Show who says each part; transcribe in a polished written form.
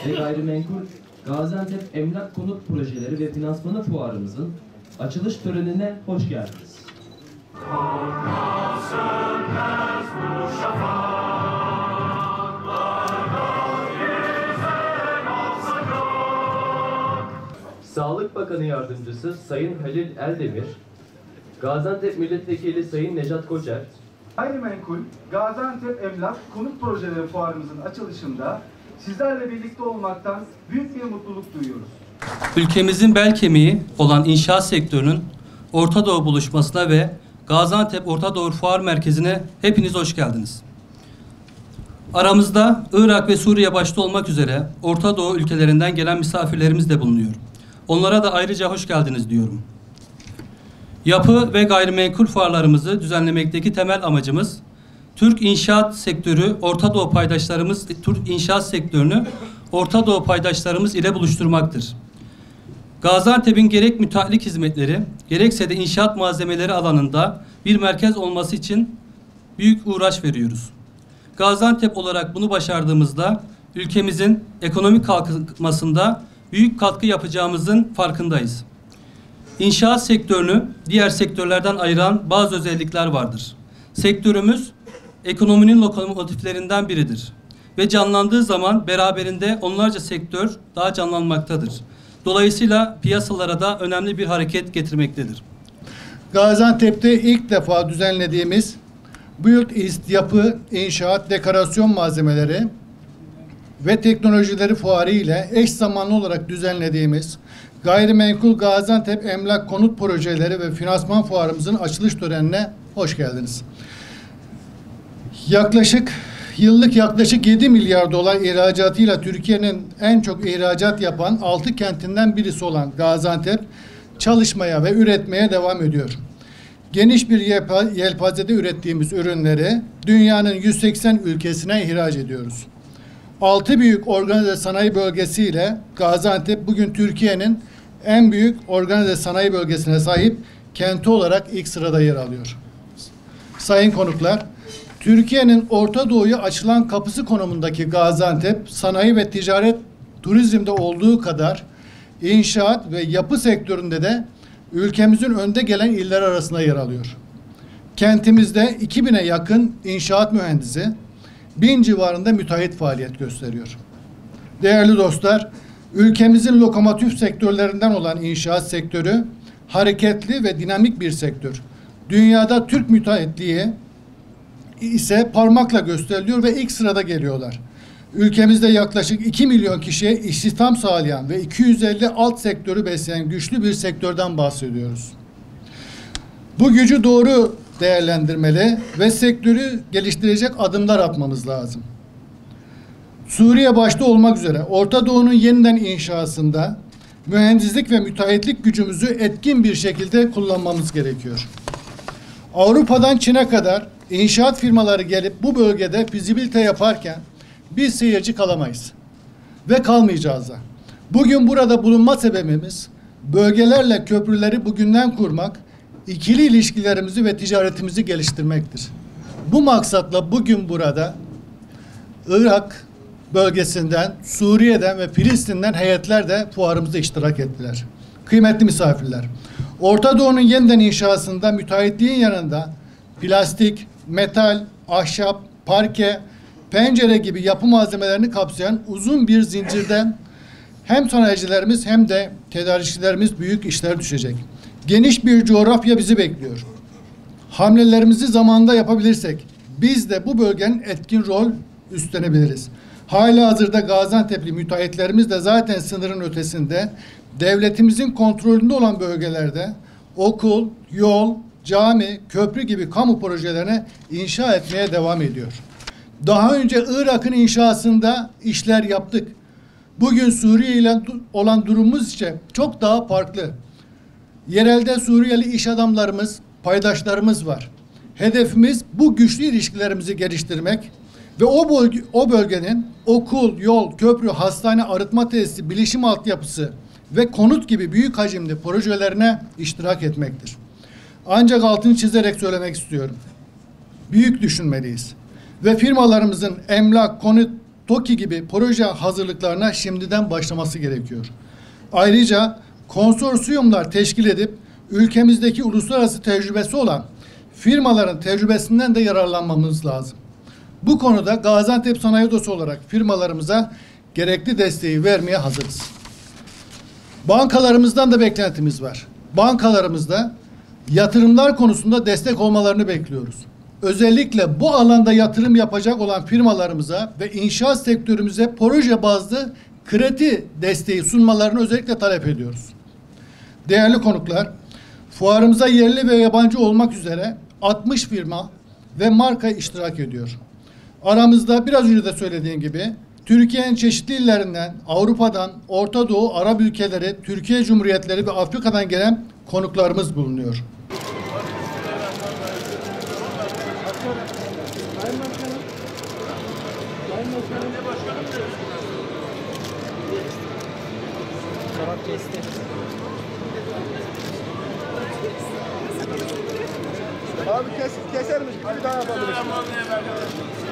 Speaker 1: ve Gayrimenkul Gaziantep Emlak Konut Projeleri ve Finansmanı Fuarımızın açılış törenine hoş geldiniz. Sağlık Bakanı Yardımcısı Sayın Halil Eldemir, Gaziantep Milletvekili Sayın Necat Koçer,
Speaker 2: Gayrimenkul Gaziantep Emlak Konut Projeleri Fuarımızın açılışında sizlerle birlikte olmaktan büyük bir mutluluk duyuyoruz.
Speaker 3: Ülkemizin bel kemiği olan inşaat sektörünün Orta Doğu buluşmasına ve Gaziantep Orta Doğu Fuar Merkezi'ne hepiniz hoş geldiniz. Aramızda Irak ve Suriye başta olmak üzere Orta Doğu ülkelerinden gelen misafirlerimiz de bulunuyor. Onlara da ayrıca hoş geldiniz diyorum. Yapı ve gayrimenkul fuarlarımızı düzenlemekteki temel amacımız Türk inşaat sektörü Orta Doğu paydaşlarımız Türk inşaat sektörünü Orta Doğu paydaşlarımız ile buluşturmaktır. Gaziantep'in gerek müteahhitlik hizmetleri gerekse de inşaat malzemeleri alanında bir merkez olması için büyük uğraş veriyoruz. Gaziantep olarak bunu başardığımızda ülkemizin ekonomik kalkınmasında büyük katkı yapacağımızın farkındayız. İnşaat sektörünü diğer sektörlerden ayıran bazı özellikler vardır. Sektörümüz ekonominin lokomotiflerinden biridir ve canlandığı zaman beraberinde onlarca sektör daha canlanmaktadır. Dolayısıyla piyasalara da önemli bir hareket getirmektedir.
Speaker 4: Gaziantep'te ilk defa düzenlediğimiz Build East Yapı, İnşaat, Dekorasyon Malzemeleri ve Teknolojileri Fuarı ile eş zamanlı olarak düzenlediğimiz Gayrimenkul Gaziantep Emlak Konut Projeleri ve Finansman Fuarımızın açılış törenine hoş geldiniz. Yıllık yaklaşık 7 milyar dolar ihracatıyla Türkiye'nin en çok ihracat yapan 6 kentinden birisi olan Gaziantep çalışmaya ve üretmeye devam ediyor. Geniş bir yelpazede ürettiğimiz ürünleri dünyanın 180 ülkesine ihraç ediyoruz. 6 büyük organize sanayi bölgesiyle Gaziantep bugün Türkiye'nin en büyük organize sanayi bölgesine sahip kenti olarak ilk sırada yer alıyor. Sayın konuklar, Türkiye'nin Orta Doğu'ya açılan kapısı konumundaki Gaziantep, sanayi ve ticaret turizmde olduğu kadar inşaat ve yapı sektöründe de ülkemizin önde gelen iller arasında yer alıyor. Kentimizde 2000'e yakın inşaat mühendisi, 1000 civarında müteahhit faaliyet gösteriyor. Değerli dostlar, ülkemizin lokomotif sektörlerinden olan inşaat sektörü hareketli ve dinamik bir sektör. Dünyada Türk müteahhitliği ise parmakla gösteriliyor ve ilk sırada geliyorlar. Ülkemizde yaklaşık 2 milyon kişiye istihdam sağlayan ve 250 alt sektörü besleyen güçlü bir sektörden bahsediyoruz. Bu gücü doğru değerlendirmeli ve sektörü geliştirecek adımlar atmamız lazım. Suriye başta olmak üzere Orta Doğu'nun yeniden inşasında mühendislik ve müteahhitlik gücümüzü etkin bir şekilde kullanmamız gerekiyor. Avrupa'dan Çin'e kadar inşaat firmaları gelip bu bölgede fizibilite yaparken biz seyirci kalamayız ve kalmayacağız da. Bugün burada bulunma sebebimiz bölgelerle köprüleri bugünden kurmak, ikili ilişkilerimizi ve ticaretimizi geliştirmektir. Bu maksatla bugün burada Irak bölgesinden, Suriye'den ve Filistin'den heyetler de fuarımızda iştirak ettiler. Kıymetli misafirler, Orta Doğu'nun yeniden inşasında müteahhitliğin yanında plastik, metal, ahşap, parke, pencere gibi yapı malzemelerini kapsayan uzun bir zincirden hem sanayicilerimiz hem de tedarikçilerimiz büyük işler düşecek. Geniş bir coğrafya bizi bekliyor. Hamlelerimizi zamanında yapabilirsek biz de bu bölgenin etkin rol üstlenebiliriz. Halihazırda Gaziantep'li müteahhitlerimiz de zaten sınırın ötesinde devletimizin kontrolünde olan bölgelerde okul, yol, cami, köprü gibi kamu projelerini inşa etmeye devam ediyor. Daha önce Irak'ın inşasında işler yaptık. Bugün Suriye ile olan durumumuz ise çok daha farklı. Yerelde Suriyeli iş adamlarımız, paydaşlarımız var. Hedefimiz bu güçlü ilişkilerimizi geliştirmek ve o bölgenin okul, yol, köprü, hastane, arıtma tesisi, bilişim altyapısı ve konut gibi büyük hacimli projelerine iştirak etmektir. Ancak altını çizerek söylemek istiyorum. Büyük düşünmeliyiz. Ve firmalarımızın emlak, konut TOKİ gibi proje hazırlıklarına şimdiden başlaması gerekiyor. Ayrıca konsorsiyumlar teşkil edip ülkemizdeki uluslararası tecrübesi olan firmaların tecrübesinden de yararlanmamız lazım. Bu konuda Gaziantep Sanayi Odası olarak firmalarımıza gerekli desteği vermeye hazırız. Bankalarımızdan da beklentimiz var. Bankalarımızda yatırımlar konusunda destek olmalarını bekliyoruz. Özellikle bu alanda yatırım yapacak olan firmalarımıza ve inşaat sektörümüze proje bazlı kredi desteği sunmalarını özellikle talep ediyoruz. Değerli konuklar, fuarımıza yerli ve yabancı olmak üzere 60 firma ve marka iştirak ediyor. Aramızda biraz önce de söylediğim gibi Türkiye'nin çeşitli illerinden, Avrupa'dan, Orta Doğu, Arap ülkeleri, Türkiye Cumhuriyetleri ve Afrika'dan gelen konuklarımız bulunuyor.
Speaker 5: Abi keser misin? Bir daha yapabiliriz.